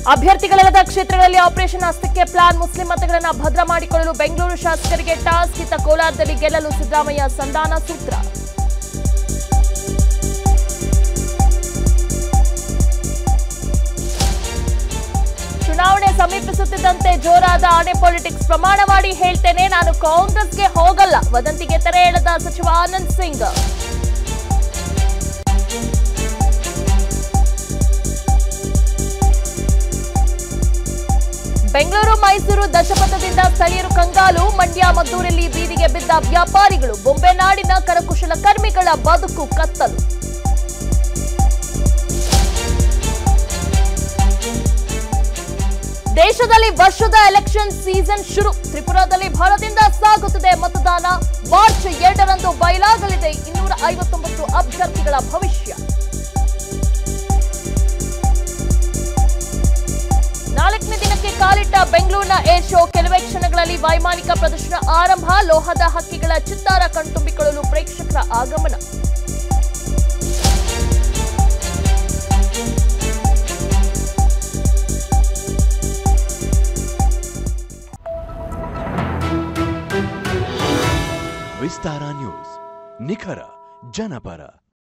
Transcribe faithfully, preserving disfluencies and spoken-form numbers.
ಅಭ್ಯರ್ಥಿಗಳಲ್ಲದ ಕ್ಷೇತ್ರಗಳಲ್ಲಿ operation ಹಸ್ತಕ್ಕೆ plan. Muslim ಮತಗಳನ್ನು ಭದ್ರ ಮಾಡಿಕೊಳ್ಳಲು ಬೆಂಗಳೂರು ಶಾಸಕರಿಗೆ ಟಾಸ್ಕ್. ಇತ್ತ ಕೋಲಾರದಲ್ಲಿ ಗೆಲ್ಲಲು ಸಿದ್ದರಾಮಯ್ಯ ಸಂಧಾನ ಸೂತ್ರ. ಚುನಾವಣೆ ಸಮೀಪಿಸುತ್ತಿದ್ದಂತೆ ಜೋರಾದ ಆಣೆ ಪಾಲಿಟಿಕ್ಸ್. ಪ್ರಮಾಣ ಮಾಡಿ ಹೇಳ್ತೇನೆ, ನಾನು ಕಾಂಗ್ರೆಸ್ಗೆ ಹೋಗಲ್ಲ. ವದಂತಿಗೆ ತೆರೆ ಎಳೆದ ಸಚಿವ ಆನಂದ್ ಸಿಂಗ್. ಬೆಂಗಳೂರು ಮೈಸೂರು ದಶಪಥದಿಂದ ಸ್ಥಳೀಯರು ಕಂಗಾಲು. ಮಂಡ್ಯ ಮದ್ದೂರಲ್ಲಿ ಬೀದಿಗೆ ಬಿದ್ದ ವ್ಯಾಪಾರಿಗಳು. ಬೊಂಬೆ ನಾಡಿನ ಕರಕುಶಲ ಕರ್ಮಿಗಳ ಬದುಕು ಕತ್ತಲು. ದೇಶದಲ್ಲಿ ವರ್ಷದ ಎಲೆಕ್ಷನ್ ಸೀಸನ್ ಶುರು. ತ್ರಿಪುರಾದಲ್ಲಿ ಭರದಿಂದ ಸಾಗುತ್ತಿದೆ ಮತದಾನ. ಮಾರ್ಚ್ ಎರಡರಂದು ಬಯಲಾಗಲಿದೆ ಇನ್ನೂರ ಐವತ್ತೊಂಬತ್ತು ಅಭ್ಯರ್ಥಿಗಳ ಭವಿಷ್ಯ. ನಾಲ್ಕನೇ ದಿನಕ್ಕೆ ಕಾಲಿಟ್ಟ ಬೆಂಗಳೂರಿನ ಏರ್ ಶೋ. ಕೆಲವೇ ಕ್ಷಣಗಳಲ್ಲಿ ವೈಮಾನಿಕ ಪ್ರದರ್ಶನ ಆರಂಭ. ಲೋಹದ ಹಕ್ಕಿಗಳ ಚಿತ್ತಾರ ಕಣ್ತುಂಬಿಕೊಳ್ಳಲು ಪ್ರೇಕ್ಷಕರ ಆಗಮನ. ವಿಸ್ತಾರ ನ್ಯೂಸ್, ನಿಖರ ಜನಪರ.